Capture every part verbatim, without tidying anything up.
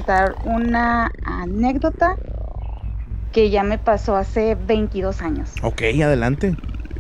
contar una anécdota que ya me pasó hace veintidós años. Ok, adelante.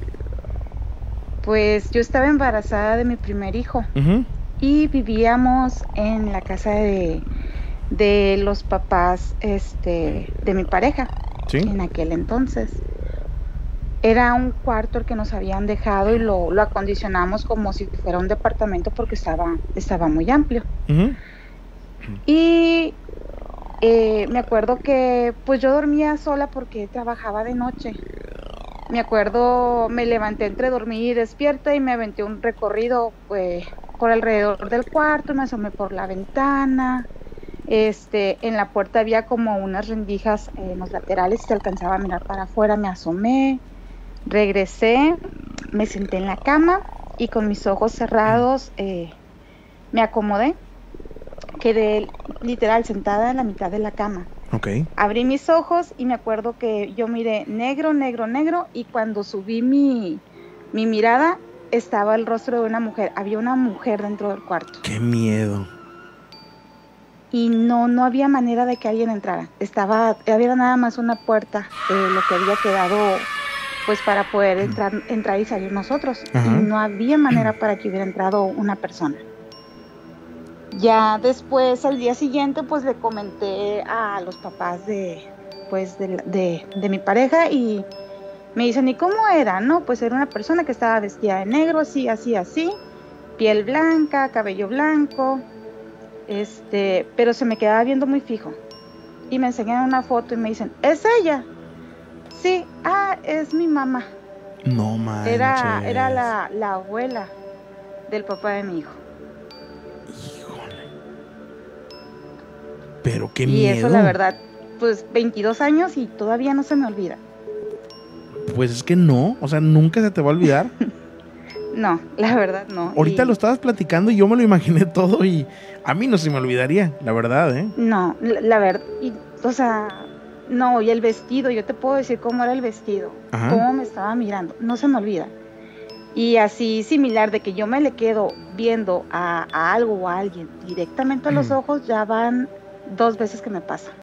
Pues yo estaba embarazada de mi primer hijo Uh-huh. y vivíamos en la casa de, de los papás este, de mi pareja. Sí. En aquel entonces. Era un cuarto el que nos habían dejado y lo, lo acondicionamos como si fuera un departamento porque estaba, estaba muy amplio. Uh-huh. Y eh, me acuerdo que pues yo dormía sola porque trabajaba de noche. Me acuerdo, me levanté entre dormir y despierta y me aventé un recorrido pues, por alrededor del cuarto, me asomé por la ventana. Este, en la puerta había como unas rendijas en los laterales, se alcanzaba a mirar para afuera, me asomé, regresé, me senté en la cama y con mis ojos cerrados eh, me acomodé, quedé literal sentada en la mitad de la cama. Ok. Abrí mis ojos y me acuerdo que yo miré negro, negro, negro y cuando subí mi, mi mirada estaba el rostro de una mujer, había una mujer dentro del cuarto. Qué miedo. Y no, no había manera de que alguien entrara. Estaba, había nada más una puerta, eh, lo que había quedado, pues para poder entrar, entrar y salir nosotros. Ajá. Y no había manera para que hubiera entrado una persona. Ya después, al día siguiente, pues le comenté a los papás de, pues de, de, de mi pareja y me dicen, ¿y cómo era? No, pues era una persona que estaba vestida de negro, así, así, así, piel blanca, cabello blanco. Este, pero se me quedaba viendo muy fijo. Y me enseñan una foto y me dicen, ¿es ella? Sí, ah, es mi mamá. No manches. Era, era la, la abuela del papá de mi hijo. Híjole. Pero qué y miedo. eso, la verdad, pues veintidós años y todavía no se me olvida. Pues es que no, o sea, nunca se te va a olvidar. No, la verdad no. Ahorita y... lo estabas platicando y yo me lo imaginé todo y a mí no se me olvidaría, la verdad, ¿eh? No, la, la verdad, y, o sea, no, y el vestido, yo te puedo decir cómo era el vestido, Ajá. cómo me estaba mirando, no se me olvida. Y así similar de que yo me le quedo viendo a, a algo o a alguien directamente a los ojos, ya van dos veces que me pasa.